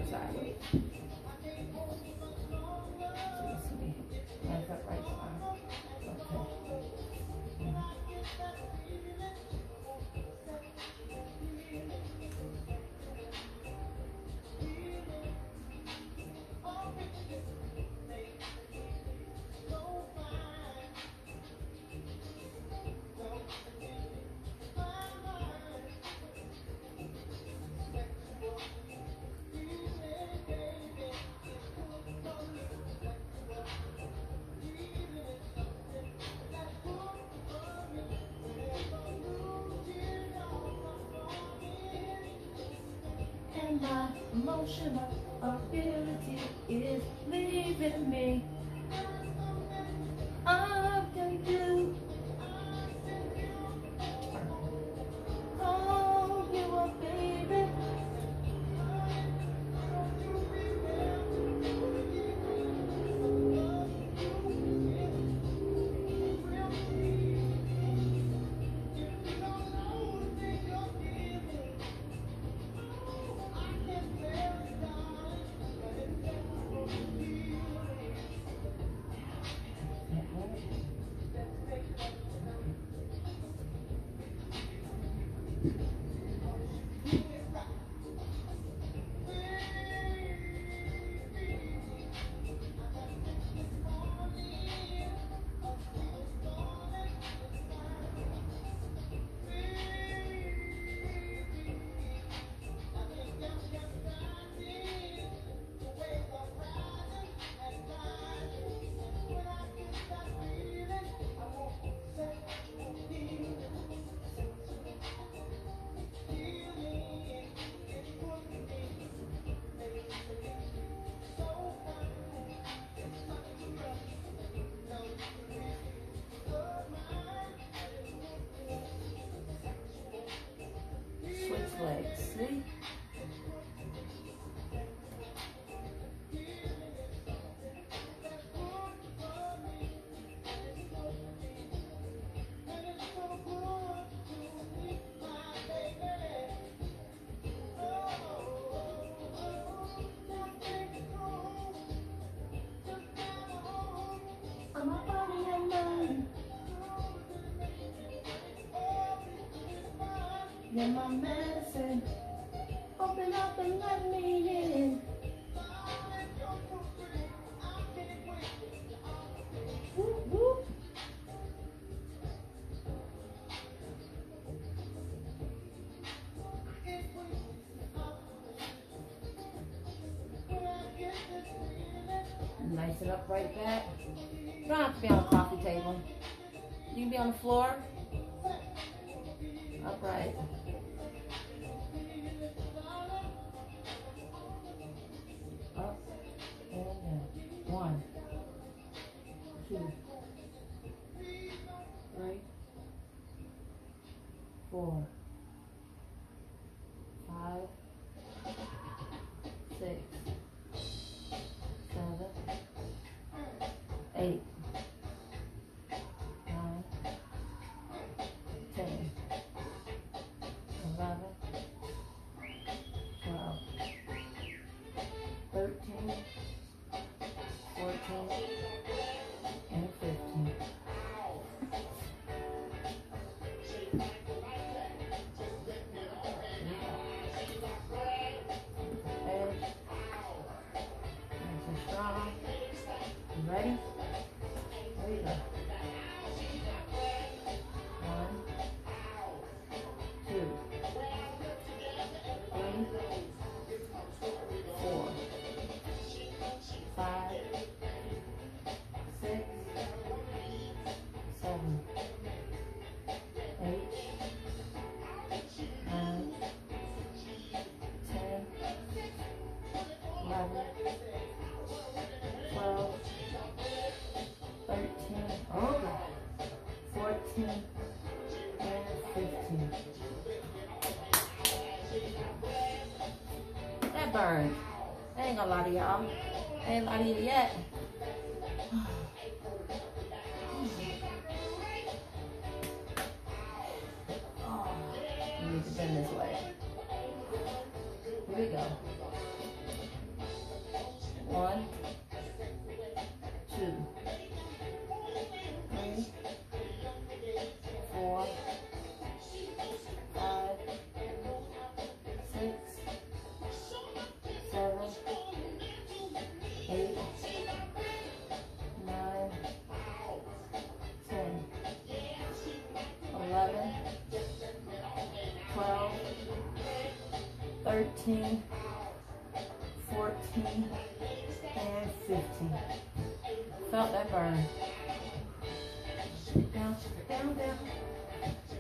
sideways. Hands up, right arm. Okay. And my emotional ability is leaving me. I can do. Oh, you are baby. Switch legs, see? I'm a body and mind. You're my medicine. Open up and let me in. Whoop, whoop. Nice and upright back. You don't have to be on a coffee table. You can be on the floor. Upright. Up and down. 1, 2, 3, 4, 5, 6, 7, 8, 9, 10, 11, 12, 13, 14, and 15. Edge. Nice and strong. You ready? There you go. 1, 2, 3, 4, 5, 6, 7, 8, 9, 10, 11, 12, 13, okay, 14, and 15. That burned. I ain't gonna lie to y'all. I ain't lie to you yet. Oh, you need to bend this way. Here we go. 13, 14, and 15. Felt that burn. Down, down, down.